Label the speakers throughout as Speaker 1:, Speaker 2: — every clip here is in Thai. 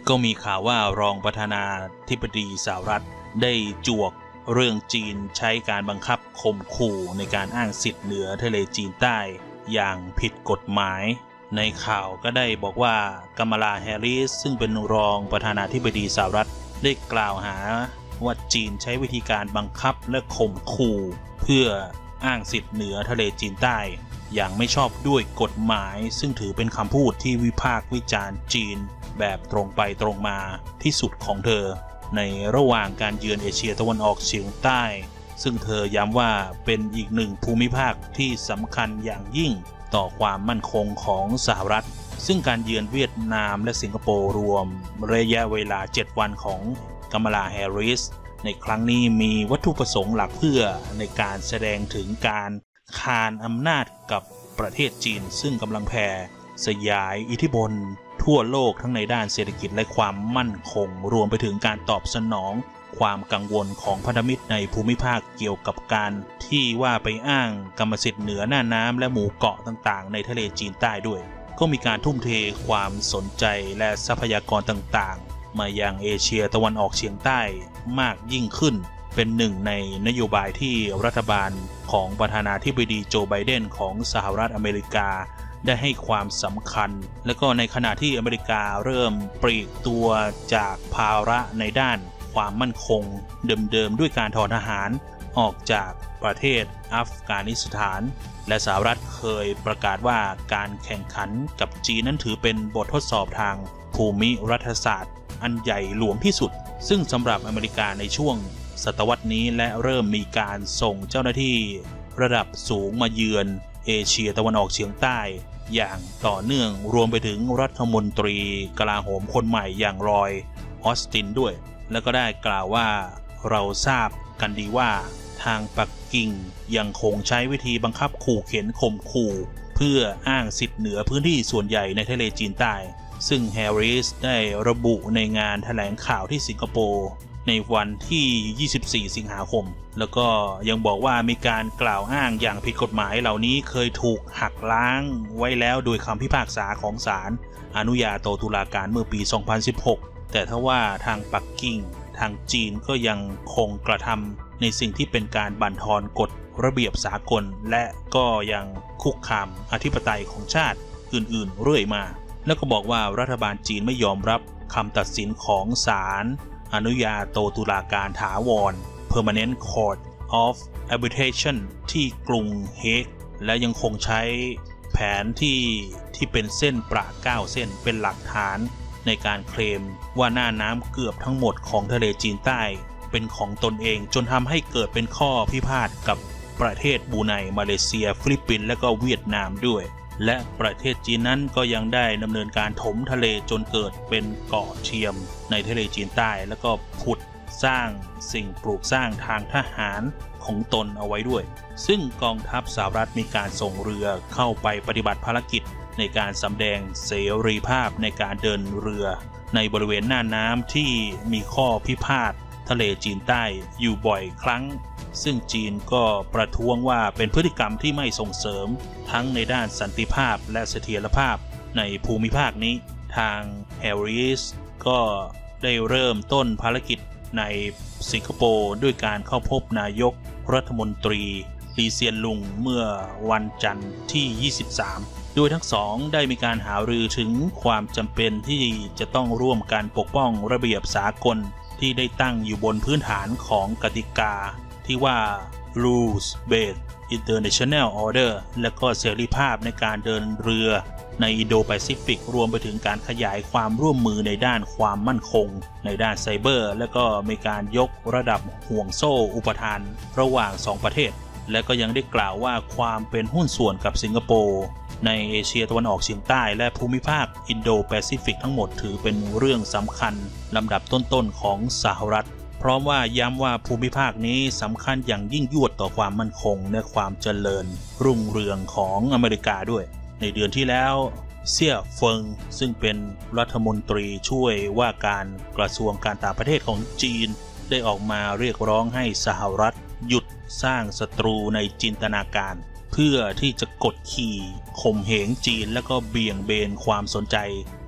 Speaker 1: ก็มีข่าวว่ารองประธานาธิบดีสหรัฐได้จวกเรื่องจีนใช้การบังคับข่มขู่ในการอ้างสิทธิ์เหนือทะเลจีนใต้อย่างผิดกฎหมายในข่าวก็ได้บอกว่ากัมลาแฮร์ริสซึ่งเป็นรองประธานาธิบดีสหรัฐได้กล่าวหาว่าจีนใช้วิธีการบังคับและข่มขู่เพื่ออ้างสิทธิ์เหนือทะเลจีนใต้อย่างไม่ชอบด้วยกฎหมายซึ่งถือเป็นคำพูดที่วิพากษ์วิจารณ์จีนแบบตรงไปตรงมาที่สุดของเธอในระหว่างการเยือนเอเชียตะวันออกเฉียงใต้ซึ่งเธอย้ำว่าเป็นอีกหนึ่งภูมิภาคที่สำคัญอย่างยิ่งต่อความมั่นคงของสหรัฐซึ่งการเยือนเวียดนามและสิงคโปร์รวมระยะเวลา7วันของกัมลาแฮร์ริสในครั้งนี้มีวัตถุประสงค์หลักเพื่อในการแสดงถึงการคานอำนาจกับประเทศจีนซึ่งกำลังแผ่สยายอิทธิพลทั่วโลกทั้งในด้านเศรษฐกิจและความมั่นคงรวมไปถึงการตอบสนองความกังวลของพันธมิตรในภูมิภาคเกี่ยวกับการที่ว่าไปอ้างกรรมสิทธิ์เหนือหน้าน้ำและหมู่เกาะต่างๆในทะเลจีนใต้ด้วยก็มีการทุ่มเทความสนใจและทรัพยากรต่างๆมายังเอเชียตะวันออกเฉียงใต้มากยิ่งขึ้นเป็นหนึ่งในนโยบายที่รัฐบาลของประธานาธิบดีโจไบเดนของสหรัฐอเมริกาได้ให้ความสำคัญและก็ในขณะที่อเมริกาเริ่มปลีกตัวจากภาระในด้านความมั่นคงเดิมๆด้วยการถอนทหารออกจากประเทศอัฟกานิสถานและสหรัฐเคยประกาศว่าการแข่งขันกับจีนนั้นถือเป็นบททดสอบทางภูมิรัฐศาสตร์อันใหญ่หลวงที่สุดซึ่งสำหรับอเมริกาในช่วงศตวรรษนี้และเริ่มมีการส่งเจ้าหน้าที่ระดับสูงมาเยือนเอเชียตะวันออกเฉียงใต้อย่างต่อเนื่องรวมไปถึงรัฐมนตรีกลาโหมคนใหม่อย่างรอยออสตินด้วยแล้วก็ได้กล่าวว่าเราทราบกันดีว่าทางปักกิ่งยังคงใช้วิธีบังคับขู่เข็นข่มขู่เพื่ออ้างสิทธิ์เหนือพื้นที่ส่วนใหญ่ในทะเลจีนใต้ซึ่งแฮร์ริสได้ระบุในงานแถลงข่าวที่สิงคโปร์ในวันที่24สิงหาคมแล้วก็ยังบอกว่ามีการกล่าวอ้างอย่างผิดกฎหมายเหล่านี้เคยถูกหักล้างไว้แล้วโดยคำพิพากษาของศาลอนุญาโตตุลาการเมื่อปี2016แต่ถ้าว่าทางปักกิ่งทางจีนก็ยังคงกระทำในสิ่งที่เป็นการบั่นทอนกฎระเบียบสากลและก็ยังคุกคามอธิปไตยของชาติอื่นๆเรื่อยมาแล้วก็บอกว่ารัฐบาลจีนไม่ยอมรับคำตัดสินของศาลอนุญาโตตุลาการถาวร Permanent Court of Arbitration ที่กรุงเฮกและยังคงใช้แผนที่เป็นเส้นประ9เส้นเป็นหลักฐานในการเคลมว่าหน้าน้ำเกือบทั้งหมดของทะเลจีนใต้เป็นของตนเองจนทำให้เกิดเป็นข้อพิพาทกับประเทศบรูไนมาเลเซียฟิลิปปินส์และก็เวียดนามด้วยและประเทศจีนนั้นก็ยังได้ดำเนินการถมทะเลจนเกิดเป็นเกาะเทียมในทะเลจีนใต้แล้วก็ผุดสร้างสิ่งปลูกสร้างทางทหารของตนเอาไว้ด้วยซึ่งกองทัพสหรัฐมีการส่งเรือเข้าไปปฏิบัติภารกิจในการสำแดงเสรีภาพในการเดินเรือในบริเวณหน้าน้ำที่มีข้อพิพาททะเลจีนใต้อยู่บ่อยครั้งซึ่งจีนก็ประท้วงว่าเป็นพฤติกรรมที่ไม่ส่งเสริมทั้งในด้านสันติภาพและเสถียรภาพในภูมิภาคนี้ทางแฮร์ริสก็ได้เริ่มต้นภารกิจในสิงคโปร์ด้วยการเข้าพบนายกรัฐมนตรีลีเซียนลุงเมื่อวันจันทร์ที่23โดยทั้งสองได้มีการหารือถึงความจำเป็นที่จะต้องร่วมกันปกป้องระเบียบสากลที่ได้ตั้งอยู่บนพื้นฐานของกติกาที่ว่า Rules Based International Order และก็เสรีภาพในการเดินเรือในอินโดแปซิฟิกรวมไปถึงการขยายความร่วมมือในด้านความมั่นคงในด้านไซเบอร์และก็มีการยกระดับห่วงโซ่อุปทานระหว่าง2ประเทศและก็ยังได้กล่าวว่าความเป็นหุ้นส่วนกับสิงคโปร์ในเอเชียตะวันออกเฉียงใต้และภูมิภาคอินโดแปซิฟิกทั้งหมดถือเป็นเรื่องสำคัญลำดับต้นๆของสหรัฐพร้อมว่าย้ำว่าภูมิภาคนี้สำคัญอย่างยิ่งยวดต่อความมั่นคงและความเจริญรุ่งเรืองของอเมริกาด้วยในเดือนที่แล้วเซี่ยเฟิงซึ่งเป็นรัฐมนตรีช่วยว่าการกระทรวงการต่างประเทศของจีนได้ออกมาเรียกร้องให้สหรัฐหยุดสร้างศัตรูในจินตนาการเพื่อที่จะกดขี่ข่มเหงจีนและก็เบี่ยงเบนความสนใจ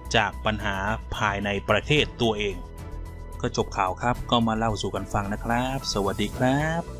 Speaker 1: จากปัญหาภายในประเทศตัวเองก็จบข่าวครับก็มาเล่าสู่กันฟังนะครับสวัสดีครับ